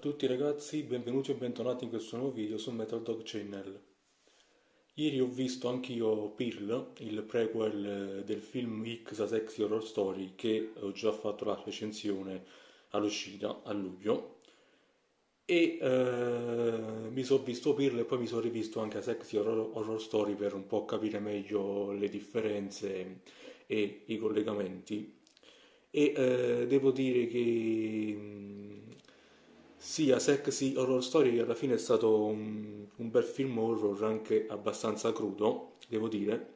tutti ragazzi, benvenuti o bentornati in questo nuovo video su Metal Dog Channel. Ieri ho visto anch'io Pearl, il prequel del film X A Sexy Horror Story, che ho già fatto la recensione all'uscita a luglio. E mi sono visto Pearl e poi mi sono rivisto anche A Sexy Horror Story per un po' capire meglio le differenze e i collegamenti. E devo dire che sia Sexy Horror Story alla fine è stato un bel film horror anche abbastanza crudo, devo dire.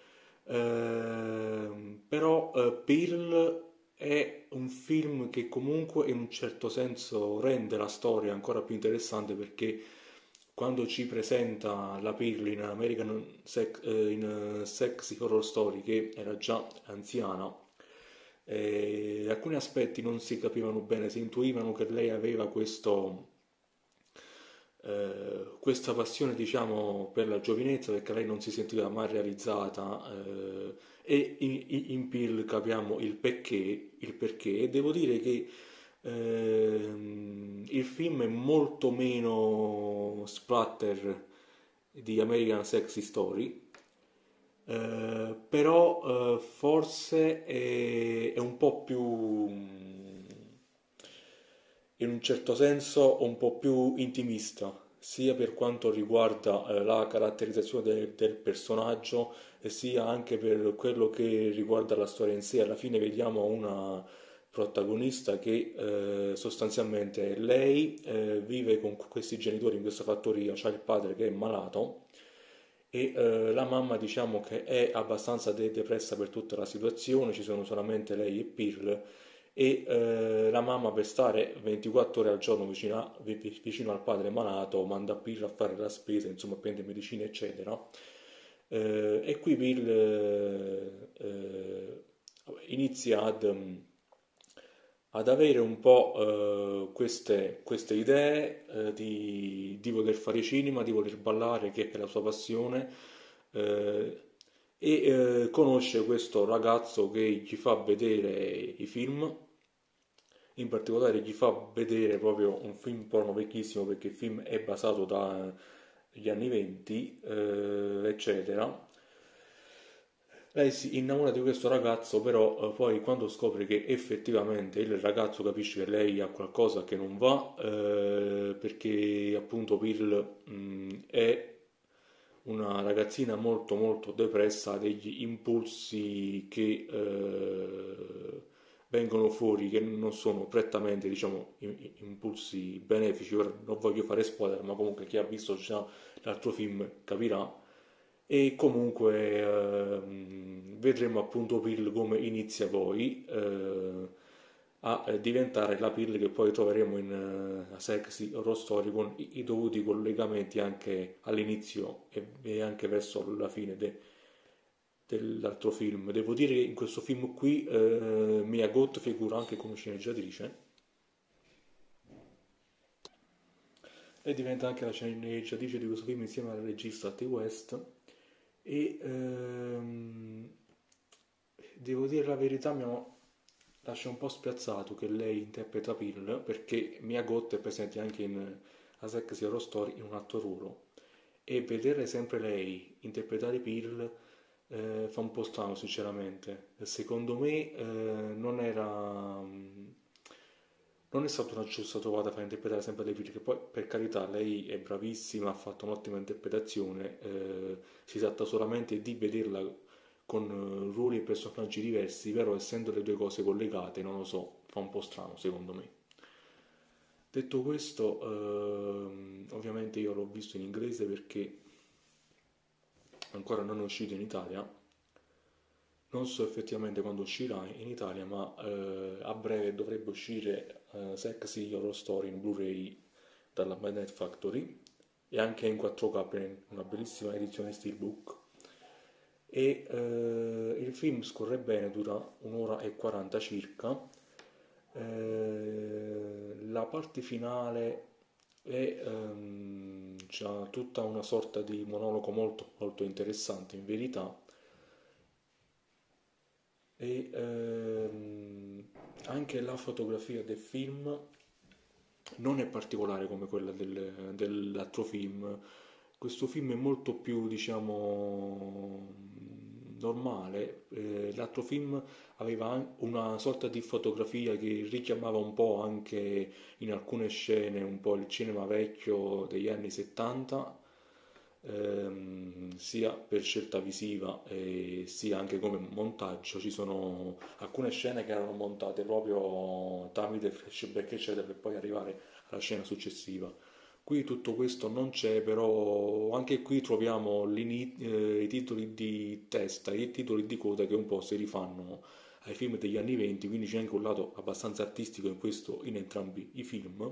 Però Pearl è un film che comunque in un certo senso rende la storia ancora più interessante perché quando ci presenta la Pearl in Sexy Horror Story, che era già anziana, alcuni aspetti non si capivano bene, si intuivano che lei aveva questa passione, diciamo, per la giovinezza perché lei non si sentiva mai realizzata e in Pearl capiamo il perché. E devo dire che il film è molto meno splatter di American Sexy Story, però forse è un po' più, in un certo senso, un po' più intimista, sia per quanto riguarda la caratterizzazione del personaggio, e sia anche per quello che riguarda la storia in sé. Alla fine vediamo una protagonista che sostanzialmente lei vive con questi genitori in questa fattoria, c'ha il padre che è malato e la mamma diciamo che è abbastanza depressa per tutta la situazione, ci sono solamente lei e Pearl e la mamma per stare 24 ore al giorno vicino al padre malato manda Pearl a fare la spesa, insomma a prendere medicine eccetera. E qui Pearl inizia ad avere un po' queste idee di voler fare cinema, di voler ballare, che è la sua passione, e conosce questo ragazzo che gli fa vedere i film, in particolare gli fa vedere proprio un film porno vecchissimo perché il film è basato dagli anni 20, eccetera. Lei si innamora di questo ragazzo, però poi quando scopre che effettivamente il ragazzo capisce che lei ha qualcosa che non va, perché appunto Pearl è una ragazzina molto molto depressa, ha degli impulsi che vengono fuori, che non sono prettamente, diciamo, impulsi benefici. Ora non voglio fare spoiler, ma comunque chi ha visto già l'altro film capirà. E comunque vedremo appunto Pearl come inizia poi a diventare la Pearl che poi troveremo in A Sexy Horror Story con i dovuti collegamenti anche all'inizio e anche verso la fine dell'altro film. Devo dire che in questo film qui Mia Goth figura anche come sceneggiatrice e diventa anche la sceneggiatrice di questo film insieme al regista T. West. E devo dire la verità, mi lascia un po' spiazzato che lei interpreta Pearl perché Mia Goth è presente anche in A Sexy Horror Story in un altro ruolo e vedere sempre lei interpretare Pearl fa un po' strano sinceramente. Secondo me non è stata una giusta trovata a far interpretare sempre lei Pearl, che poi per carità lei è bravissima, ha fatto un'ottima interpretazione, si tratta solamente di vederla con ruoli e personaggi diversi, però essendo le due cose collegate, non lo so, fa un po' strano secondo me. Detto questo, ovviamente io l'ho visto in inglese perché ancora non è uscito in Italia, non so effettivamente quando uscirà in Italia, ma a breve dovrebbe uscire Sexy Horror Story in Blu-ray dalla Midnight Factory e anche in 4K in una bellissima edizione Steelbook. E il film scorre bene, dura un'ora e 40 circa. La parte finale è c'ha tutta una sorta di monologo molto molto interessante in verità e anche la fotografia del film non è particolare come quella dell'altro film. Questo film è molto più, diciamo, normale. L'altro film aveva una sorta di fotografia che richiamava un po' anche in alcune scene un po' il cinema vecchio degli anni 70, sia per scelta visiva e sia anche come montaggio. Ci sono alcune scene che erano montate proprio tramite flashback, eccetera, per poi arrivare alla scena successiva. Qui tutto questo non c'è, però anche qui troviamo i titoli di testa e i titoli di coda che un po' si rifanno ai film degli anni 20, quindi c'è anche un lato abbastanza artistico in questo, in entrambi i film.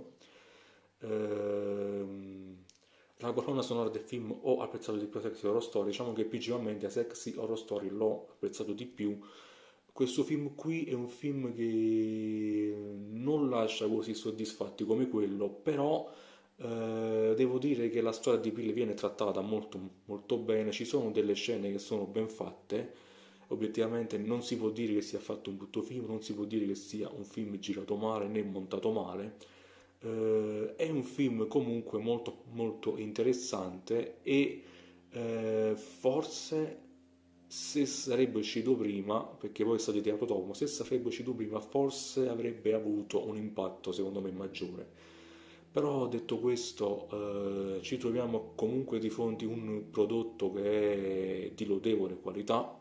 Ehm, la colonna sonora del film ho apprezzato di più Sexy Horror Story, diciamo che principalmente a Sexy Horror Story l'ho apprezzato di più. Questo film qui è un film che non lascia così soddisfatti come quello, però devo dire che la storia di Bill viene trattata molto, molto bene, ci sono delle scene che sono ben fatte, obiettivamente non si può dire che sia fatto un brutto film, non si può dire che sia un film girato male né montato male. È un film comunque molto, molto interessante e forse se sarebbe uscito prima, perché poi è stato tirato dopo, ma se sarebbe uscito prima forse avrebbe avuto un impatto secondo me maggiore. Però detto questo, ci troviamo comunque di fronte a un prodotto che è di lodevole qualità.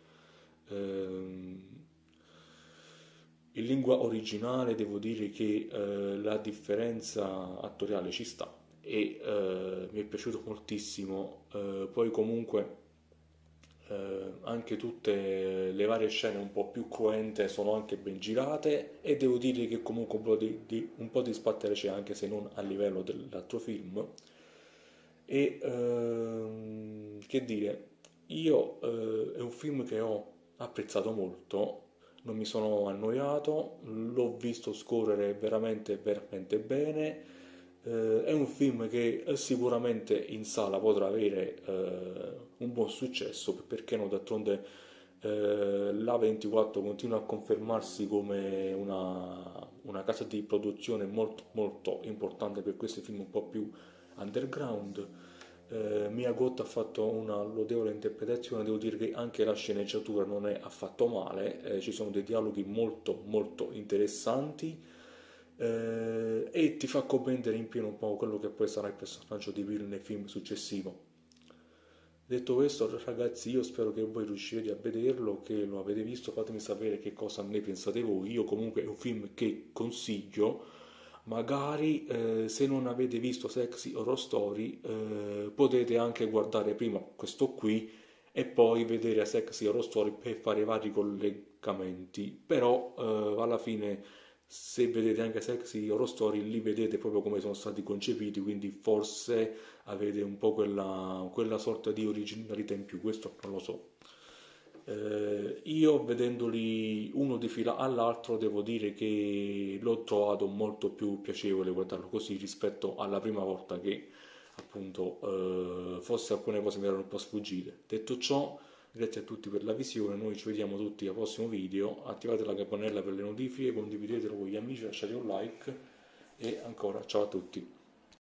Ehm, in lingua originale devo dire che la differenza attoriale ci sta e mi è piaciuto moltissimo. Poi comunque anche tutte le varie scene un po' più cruente sono anche ben girate e devo dire che comunque un po' di spattere c'è anche se non a livello dell'altro film. E che dire, io è un film che ho apprezzato molto, non mi sono annoiato, l'ho visto scorrere veramente, veramente bene. È un film che sicuramente in sala potrà avere un buon successo, perché no, d'altronde l'A24 continua a confermarsi come una casa di produzione molto, molto importante per questi film un po' più underground. Mia Goth ha fatto una lodevole interpretazione, devo dire che anche la sceneggiatura non è affatto male, ci sono dei dialoghi molto molto interessanti e ti fa comprendere in pieno un po' quello che poi sarà il personaggio di Will nel film successivo. Detto questo, ragazzi, io spero che voi riuscirete a vederlo, che lo avete visto, fatemi sapere che cosa ne pensate voi. Io comunque è un film che consiglio, magari se non avete visto Sexy Horror Story potete anche guardare prima questo qui e poi vedere Sexy Horror Story per fare vari collegamenti, però alla fine se vedete anche Sexy Horror Story li vedete proprio come sono stati concepiti, quindi forse avete un po' quella sorta di originalità in più, questo non lo so. Io vedendoli uno di fila all'altro devo dire che l'ho trovato molto più piacevole guardarlo così rispetto alla prima volta che appunto forse alcune cose mi erano un po' sfuggite. Detto ciò, grazie a tutti per la visione, noi ci vediamo tutti al prossimo video, attivate la campanella per le notifiche, condividetelo con gli amici, lasciate un like e ancora ciao a tutti.